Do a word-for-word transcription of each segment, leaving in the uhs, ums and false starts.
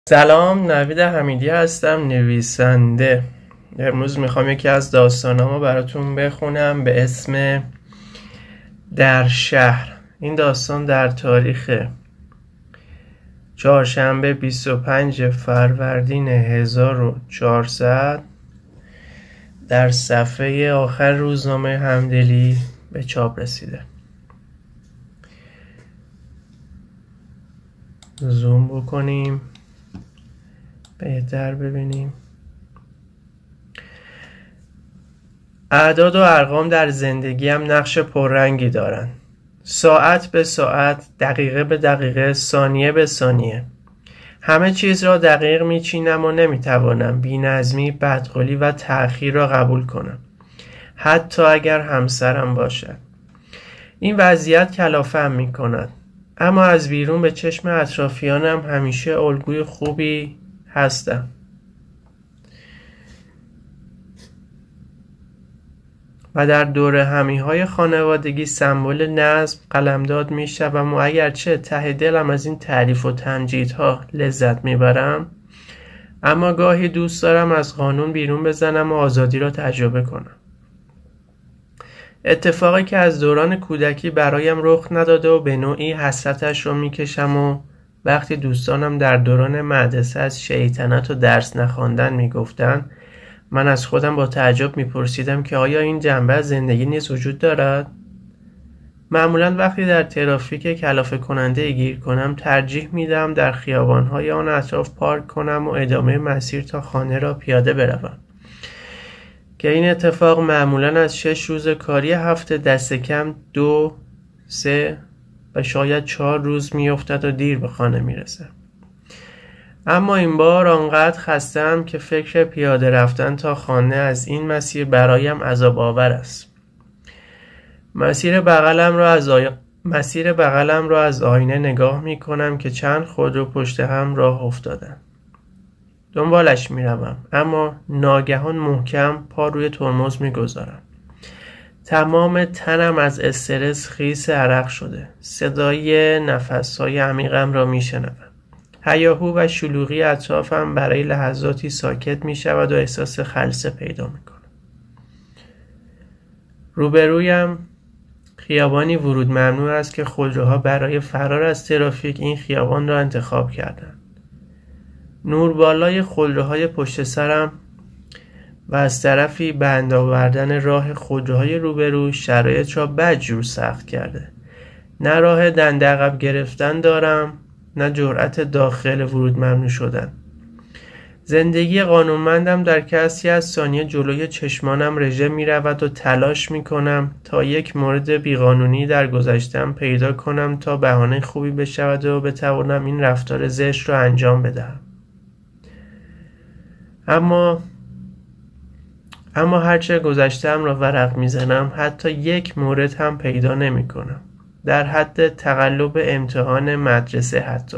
سلام، نوید حمیدی هستم، نویسنده. امروز میخوام یکی از داستانامو براتون بخونم به اسم در شهر. این داستان در تاریخ چهارشنبه بیست و پنج فروردین هزار و چهارصد در صفحه آخر روزنامه همدلی به چاپ رسیده. زوم بکنیم بهتر ببینیم. اعداد و ارقام در زندگیم نقش پررنگی دارند. ساعت به ساعت، دقیقه به دقیقه، ثانیه به ثانیه. همه چیز را دقیق میچینم و نمیتوانم بی‌نظمی، بدقولی و تأخیر را قبول کنم، حتی اگر همسرم باشد. این وضعیت کلافه‌ام میکند، اما از بیرون به چشم اطرافیانم همیشه الگوی خوبی هستم. و در دور همیهای خانوادگی سمبل نظم قلمداد می شوم و اگرچه ته دلم از این تعریف و تمجیدها لذت می برم، اما گاهی دوست دارم از قانون بیرون بزنم و آزادی را تجربه کنم. اتفاقی که از دوران کودکی برایم رخ نداده و به نوعی حسرتش را می کشم و وقتی دوستانم در دوران مدرسه از شیطنت و درس نخواندن می گفتن، من از خودم با تعجب می پرسیدم که آیا این جنبه از زندگی نیز وجود دارد؟ معمولا وقتی در ترافیک کلافه کننده گیر کنم ترجیح می دهم در خیابانهای آن اطراف پارک کنم و ادامه مسیر تا خانه را پیاده بروم، که این اتفاق معمولا از شش روز کاری هفته دست کم دو، سه و شاید چهار روز می افتد و دیر به خانه می رسم. اما این بار آنقدر خستم که فکر پیاده رفتن تا خانه از این مسیر برایم عذاب آور است. مسیر بغلم را از آی... مسیر بغلم را از آینه نگاه می کنم که چند خودرو پشت هم راه افتادن. دنبالش می روم، اما ناگهان محکم پا روی ترمز می گذارم. تمام تنم از استرس خیس عرق شده. صدای نفس‌های عمیقم را می شنوم. هیاهو و شلوغی اطرافم برای لحظاتی ساکت می شود و احساس خلسه پیدا می کنم. روبرویم خیابانی ورود ممنوع است که خودروها برای فرار از ترافیک این خیابان را انتخاب کردند. نور بالای خودروهای پشت سرم و از طرفی بند آوردن راه خودروهای روبرو شرایط را بدجور سخت کرده. نه راه دنده عقب گرفتن دارم، نه جرأت داخل ورود ممنوع شدن. زندگی قانونمندم در کسی از ثانیه جلوی چشمانم رژه می رود و تلاش می کنم تا یک مورد بیقانونی در گذشتم پیدا کنم تا بهانه خوبی بشود و بتوانم این رفتار زشت را انجام بدهم. اما اما هرچه گذشتم را ورق می زنم حتی یک مورد هم پیدا نمی کنم. در حد تقلب امتحان مدرسه حتی.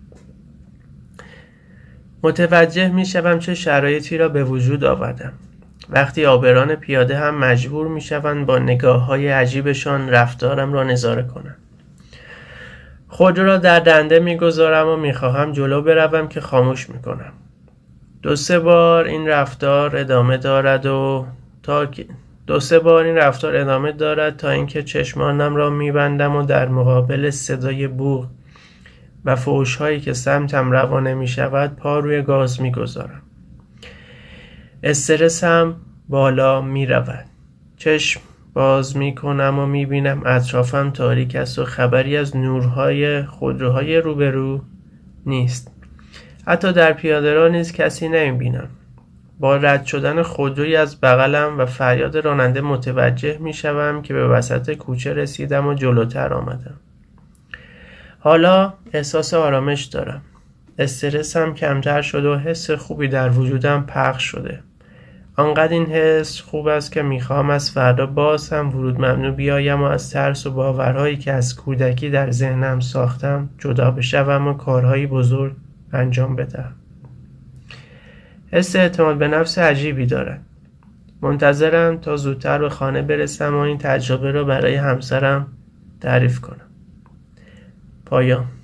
متوجه می شوم چه شرایطی را به وجود آوردم. وقتی عابران پیاده هم مجبور می شوند با نگاه های عجیبشان رفتارم را نظاره کنند. خود را در دنده می گذارم و می خواهم جلو بروم که خاموش می کنم. دو سه بار این رفتار ادامه دارد و تا دو سه بار این رفتار ادامه دارد تا اینکه چشمانم را میبندم و در مقابل صدای بوق و فحش‌هایی که سمتم روانه میشود پا روی گاز میگذارم. استرسم بالا میرود. چشم باز میکنم و میبینم اطرافم تاریک است و خبری از نورهای خودروهای روبرو نیست. حتی در پیاده رو نیز کسی نمیبینم. با رد شدن خودرویی از بغلم و فریاد راننده متوجه می شوم که به وسط کوچه رسیدم و جلوتر آمدم. حالا احساس آرامش دارم. استرسم کمتر شده و حس خوبی در وجودم پخش شده. آنقدر این حس خوب است که می خواهم از فردا باز هم ورود ممنوع بیایم و از ترس و باورهایی که از کودکی در ذهنم ساختم جدا بشوم و کارهای بزرگ انجام بدهم. حس اعتماد به نفس عجیبی دارد. منتظرم تا زودتر به خانه برسم و این تجربه را برای همسرم تعریف کنم. پایان.